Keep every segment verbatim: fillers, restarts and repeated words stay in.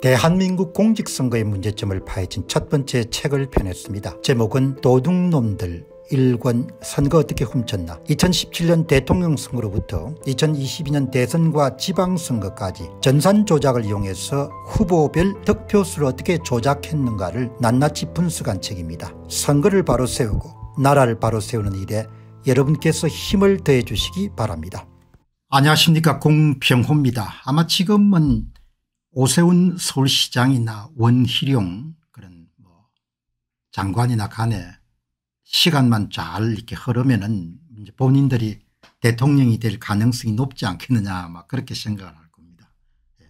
대한민국 공직선거의 문제점을 파헤친 첫 번째 책을 펴냈습니다. 제목은 도둑놈들 일 권 선거 어떻게 훔쳤나. 이천십칠 년 대통령 선거로부터 이천이십이 년 대선과 지방선거까지 전산 조작을 이용해서 후보별 득표수를 어떻게 조작했는가를 낱낱이 분석한 책입니다. 선거를 바로 세우고 나라를 바로 세우는 일에 여러분께서 힘을 더해 주시기 바랍니다. 안녕하십니까, 공평호입니다. 아마 지금은 오세훈 서울시장이나 원희룡 그런 뭐 장관이나 간에 시간만 잘 이렇게 흐르면은 이제 본인들이 대통령이 될 가능성이 높지 않겠느냐 막 그렇게 생각을 할 겁니다. 예.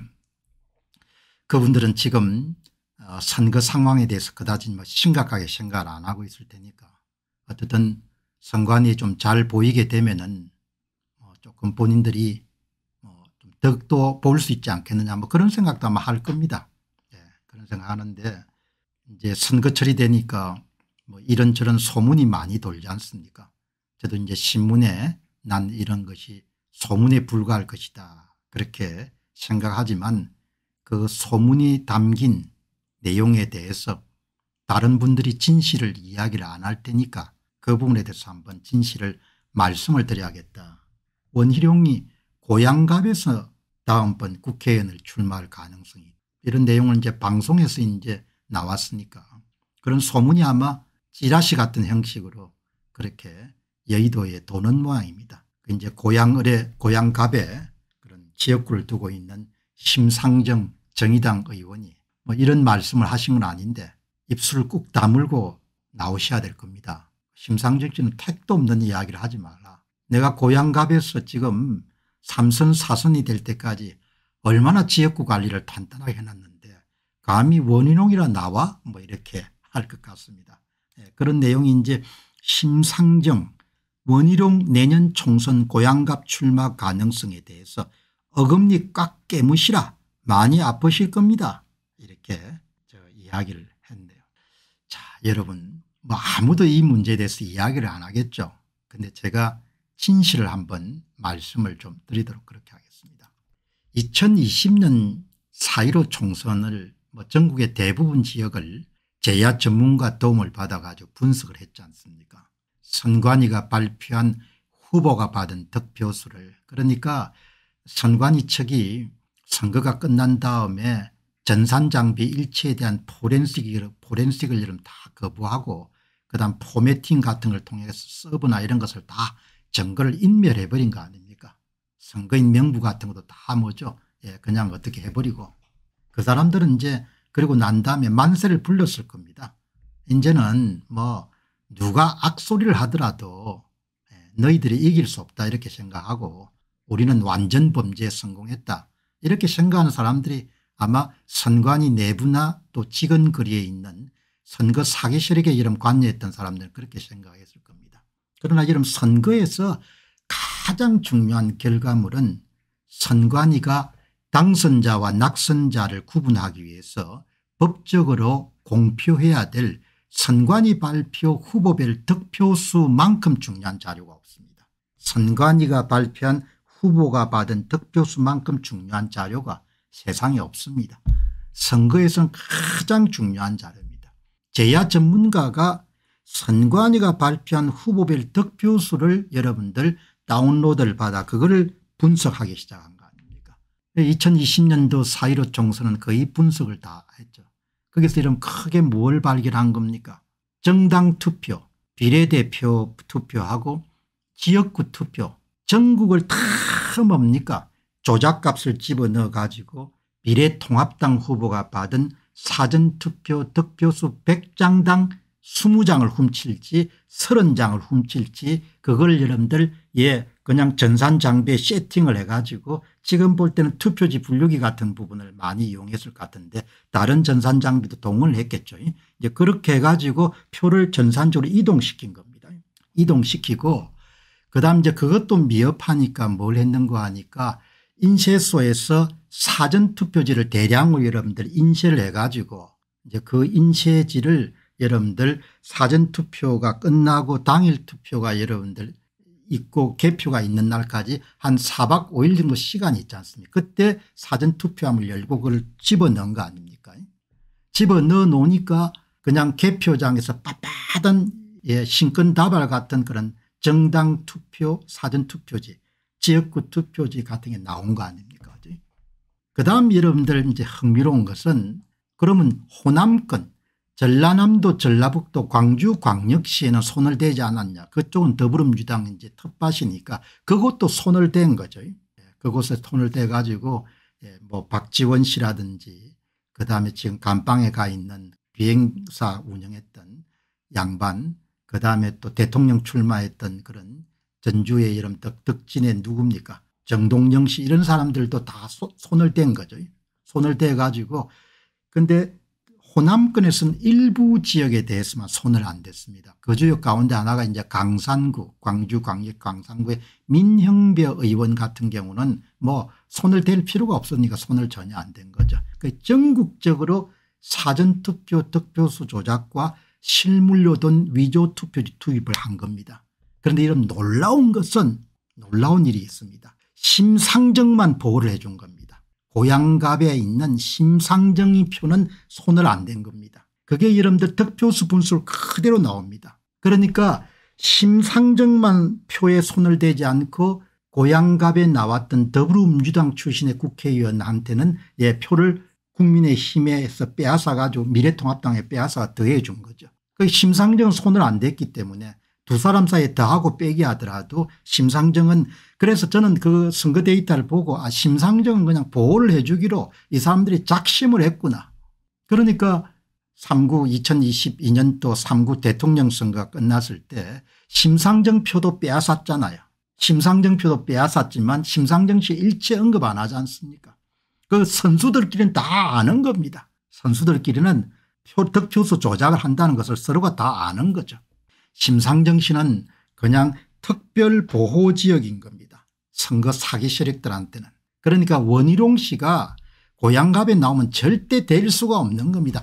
그분들은 지금 선거 상황에 대해서 그다지 뭐 심각하게 생각을 안 하고 있을 테니까 어쨌든 선관위 좀 잘 보이게 되면은 조금 본인들이 좀 덕도 볼 수 있지 않겠느냐 뭐 그런 생각도 아마 할 겁니다. 예, 그런 생각하는데 이제 선거철이 되니까 뭐 이런저런 소문이 많이 돌지 않습니까? 저도 이제 신문에 난 이런 것이 소문에 불과할 것이다 그렇게 생각하지만 그 소문이 담긴 내용에 대해서 다른 분들이 진실을 이야기를 안 할 테니까 그 부분에 대해서 한번 진실을 말씀을 드려야겠다. 원희룡이 고향갑에서 다음번 국회의원을 출마할 가능성이 이런 내용을 이제 방송에서 이제 나왔으니까 그런 소문이 아마 찌라시 같은 형식으로 그렇게 여의도에 도는 모양입니다. 이제 고향을에 고향갑에 그런 지역구를 두고 있는 심상정 정의당 의원이 뭐 이런 말씀을 하신 건 아닌데 입술을 꾹 다물고 나오셔야 될 겁니다. 심상정 씨는 택도 없는 이야기를 하지 말라. 내가 고향갑에서 지금 삼 선 사 선이 될 때까지 얼마나 지역구 관리를 탄탄하게 해놨는데 감히 원희룡이라 나와 뭐 이렇게 할 것 같습니다. 예, 그런 내용이 이제 심상정 원희룡 내년 총선 고향갑 출마 가능성에 대해서 어금니 꽉 깨무시라 많이 아프실 겁니다. 이렇게 저 이야기를 했는데요. 자, 여러분 뭐 아무도 이 문제에 대해서 이야기를 안 하겠죠. 근데 제가 진실을 한번 말씀을 좀 드리도록 그렇게 하겠습니다. 이천이십 년 사 일오 총선을 뭐 전국의 대부분 지역을 제야 전문가 도움을 받아 가지고 분석을 했지 않습니까? 선관위가 발표한 후보가 받은 득표수를 그러니까 선관위 측이 선거가 끝난 다음에 전산장비 일체에 대한 포렌식을, 포렌식을 이름 다 거부하고 그다음 포매팅 같은 걸 통해서 서버나 이런 것을 다 증거를 인멸해 버린 거 아닙니까? 선거인 명부 같은 것도 다 뭐죠. 예, 그냥 어떻게 해버리고 그 사람들은 이제 그리고 난 다음에 만세를 불렀을 겁니다. 이제는 뭐 누가 악소리를 하더라도 너희들이 이길 수 없다 이렇게 생각하고 우리는 완전 범죄에 성공했다 이렇게 생각하는 사람들이 아마 선관위 내부나 또 직원거리에 있는 선거 사기 세력에 이런 관여했던 사람들은 그렇게 생각했을 겁니다. 그러나 이런 선거에서 가장 중요한 결과물은 선관위가 당선자와 낙선자를 구분하기 위해서 법적으로 공표해야 될 선관위 발표 후보별 득표수만큼 중요한 자료가 없습니다. 선관위가 발표한 후보가 받은 득표수만큼 중요한 자료가 세상에 없습니다. 선거에서는 가장 중요한 자료입니다. 제야 전문가가 선관위가 발표한 후보별 득표수를 여러분들 다운로드를 받아 그거를 분석하기 시작한 거 아닙니까? 이천이십 년도 사 일오 총선은 거의 분석을 다 했죠. 거기서 이런 크게 뭘 발견한 겁니까? 정당 투표, 비례대표 투표하고 지역구 투표 전국을 다 뭡니까? 조작값을 집어넣어 가지고 비례통합당 후보가 받은 사전투표 득표수 백 장당 이십 장을 훔칠지 삼십 장을 훔칠지 그걸 여러분들 예 그냥 전산장비에 세팅을 해가지고 지금 볼 때는 투표지 분류기 같은 부분을 많이 이용했을 것 같은데 다른 전산장비도 동원을 했겠죠. 이제 그렇게 해가지고 표를 전산적으로 이동시킨 겁니다. 이동시키고 그다음 이제 그것도 미흡하니까 뭘 했는가 하니까 인쇄소에서 사전투표지를 대량으로 여러분들 인쇄를 해가지고 이제 그 인쇄지를 여러분들 사전투표가 끝나고 당일 투표가 여러분들 있고 개표가 있는 날까지 한 사 박 오 일 정도 시간이 있지 않습니까? 그때 사전투표함을 열고 그걸 집어넣은 거 아닙니까? 집어넣어 놓으니까 그냥 개표장에서 빳빳한 예, 신권다발 같은 그런 정당 투표 사전투표지 지역구 투표지 같은 게 나온 거 아닙니까? 그다음 여러분들 이제 흥미로운 것은 그러면 호남권 전라남도 전라북도 광주 광역시에는 손을 대지 않았냐. 그쪽은 더불어민주당 이제 텃밭이니까 그것도 손을 댄 거죠. 그곳에 손을 대 가지고 뭐 박지원 씨라든지 그다음에 지금 감방에 가 있는 비행사 운영했던 양반 그다음에 또 대통령 출마했던 그런 전주의 이름 덕덕진의 누굽니까 정동영 씨 이런 사람들도 다 소, 손을 댄 거죠. 손을 대 가지고 근데 호남권에서는 일부 지역에 대해서만 손을 안 댔습니다. 그 지역 가운데 하나가 이제 강산구 광주 광역 강산구의 민형배 의원 같은 경우는 뭐 손을 댈 필요가 없으니까 손을 전혀 안 댄 거죠. 그 전국적으로 사전투표 득표수 조작과 실물로 돈 위조 투표지 투입을 한 겁니다. 그런데 이런 놀라운 것은 놀라운 일이 있습니다. 심상정만 보호를 해 준 겁니다. 고양갑에 있는 심상정이 표는 손을 안 댄 겁니다. 그게 여러분들 득표수 분수로 그대로 나옵니다. 그러니까 심상정만 표에 손을 대지 않고 고양갑에 나왔던 더불어민주당 출신의 국회의원한테는 예, 표를 국민의힘에서 빼앗아 가지고 미래통합당에 빼앗아 더해 준 거죠. 그 심상정은 손을 안 댔기 때문에 두 사람 사이에 더하고 빼기 하더라도 심상정은 그래서 저는 그 선거 데이터를 보고 아 심상정은 그냥 보호를 해 주기로 이 사람들이 작심을 했구나. 그러니까 삼 구 이천이십이 년도 삼 구 대통령 선거가 끝났을 때 심상정 표도 빼앗았잖아요. 심상정 표도 빼앗았지만 심상정 씨 일체 언급 안 하지 않습니까? 그 선수들끼리는 다 아는 겁니다. 선수들끼리는 표, 득표수 조작을 한다는 것을 서로가 다 아는 거죠. 심상정 씨는 그냥 특별보호지역인 겁니다. 선거 사기 세력들한테는. 그러니까 원희룡 씨가 고양갑에 나오면 절대 될 수가 없는 겁니다.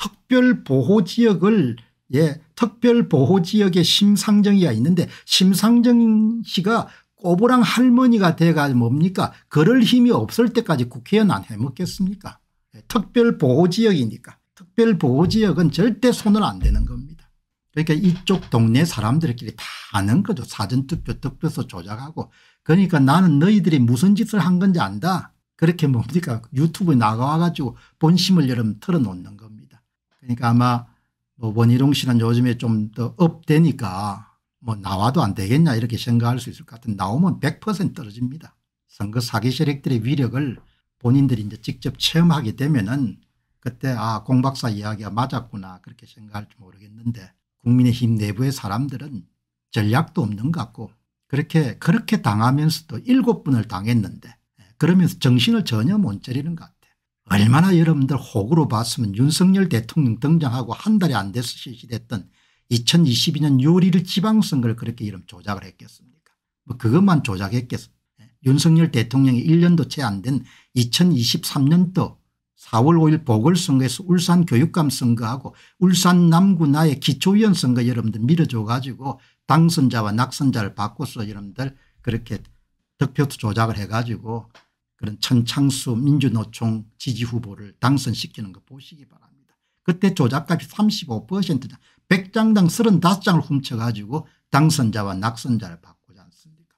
특별보호지역을 예, 특별보호지역에 심상정이가 있는데 심상정 씨가 꼬부랑 할머니가 돼가지고 뭡니까 그럴 힘이 없을 때까지 국회의원 안 해먹겠습니까? 예, 특별보호지역이니까. 특별보호지역은 절대 손을 안 대는 겁니다. 그러니까 이쪽 동네 사람들끼리 다 아는 거죠. 사전투표 득표수 조작하고. 그러니까 나는 너희들이 무슨 짓을 한 건지 안다. 그렇게 뭡니까 유튜브에 나가와 가지고 본심을 여러분 털어놓는 겁니다. 그러니까 아마 뭐 원희룡 씨는 요즘에 좀 더 업되니까 뭐 나와도 안 되겠냐 이렇게 생각할 수 있을 것 같은데 나오면 백 퍼센트 떨어집니다. 선거 사기 세력들의 위력을 본인들이 이제 직접 체험하게 되면은 그때 아 공 박사 이야기가 맞았구나 그렇게 생각할지 모르겠는데 국민의힘 내부의 사람들은 전략도 없는 것 같고 그렇게 그렇게 당하면서도 일곱 번을 당했는데 그러면서 정신을 전혀 못 차리는 것 같아요. 얼마나 여러분들 호구로 봤으면 윤석열 대통령 등장하고 한 달이 안 돼서 실시됐던 이천이십이 년 유월 일 일 지방선거를 그렇게 이름 조작을 했겠습니까? 뭐 그것만 조작했겠습니까? 윤석열 대통령이 일 년도 채 안 된 이천이십삼 년도 사월 오일 보궐선거에서 울산 교육감 선거하고 울산 남구 나의 기초위원 선거 여러분들 밀어줘 가지고 당선자와 낙선자를 바꿔서 여러분들 그렇게 득표수 조작을 해 가지고 그런 천창수 민주노총 지지 후보를 당선시키는 거 보시기 바랍니다. 그때 조작값이 삼십오 퍼센트 백 장당 삼십오 장을 훔쳐 가지고 당선자와 낙선자를 바꾸지 않습니까?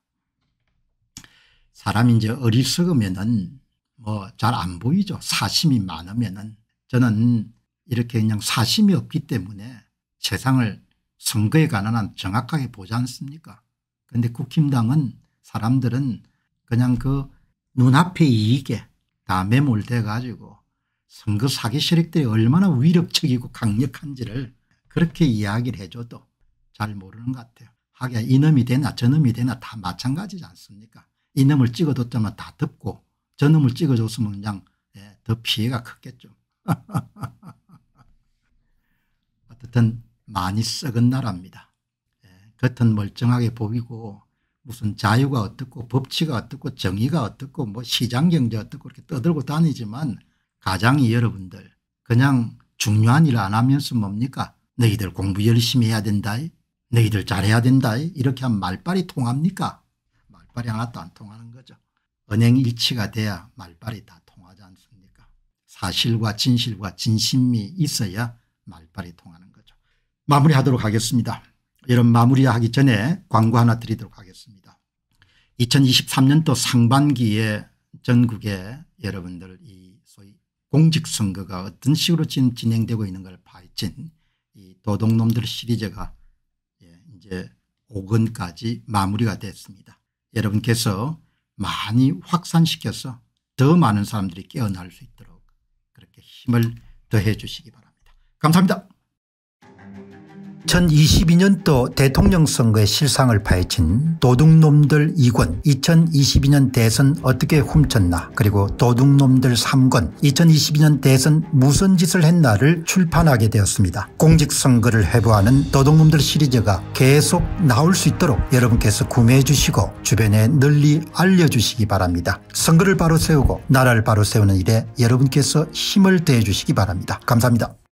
사람이 이제 어리석으면은 뭐 잘 안 보이죠. 사심이 많으면은. 저는 이렇게 그냥 사심이 없기 때문에 세상을 선거에 관한 한 정확하게 보지 않습니까? 그런데 국힘당은 사람들은 그냥 그 눈앞의 이익에 다 매몰돼 가지고 선거 사기 세력들이 얼마나 위력적이고 강력한지를 그렇게 이야기를 해줘도 잘 모르는 것 같아요. 하기야 이놈이 되나 저놈이 되나 다 마찬가지지 않습니까? 이놈을 찍어뒀자면 다 덮고 저놈을 찍어줬으면 그냥 예, 더 피해가 컸겠죠. 어쨌든 많이 썩은 나라입니다. 예, 겉은 멀쩡하게 보이고 무슨 자유가 어떻고 법치가 어떻고 정의가 어떻고 뭐 시장경제 어떻고 이렇게 떠들고 다니지만 가장이 여러분들 그냥 중요한 일 안 하면서 뭡니까 너희들 공부 열심히 해야 된다. 너희들 잘해야 된다 이렇게 하면 말빨이 통합니까? 말빨이 하나도 안 통하는 거죠. 언행일치가 돼야 말빨이 다 통하지 않습니까? 사실과 진실과 진심이 있어야 말빨이 통하는 거죠. 마무리하도록 하겠습니다. 여러분 마무리하기 전에 광고 하나 드리도록 하겠습니다. 이천이십삼 년도 상반기에 전국에 여러분들 이 소위 공직선거가 어떤 식으로 지금 진행되고 있는 걸 파헤친 이 도둑놈들 시리즈가 이제 오 권까지 마무리가 됐습니다. 여러분께서 많이 확산시켜서 더 많은 사람들이 깨어날 수 있도록 그렇게 힘을 더해 주시기 바랍니다. 감사합니다. 이천이십이 년도 대통령 선거의 실상을 파헤친 도둑놈들 이 권 이천이십이 년 대선 어떻게 훔쳤나 그리고 도둑놈들 삼 권 이천이십이 년 대선 무슨 짓을 했나를 출판하게 되었습니다. 공직선거를 해부하는 도둑놈들 시리즈가 계속 나올 수 있도록 여러분께서 구매해 주시고 주변에 널리 알려주시기 바랍니다. 선거를 바로 세우고 나라를 바로 세우는 일에 여러분께서 힘을 더해 주시기 바랍니다. 감사합니다.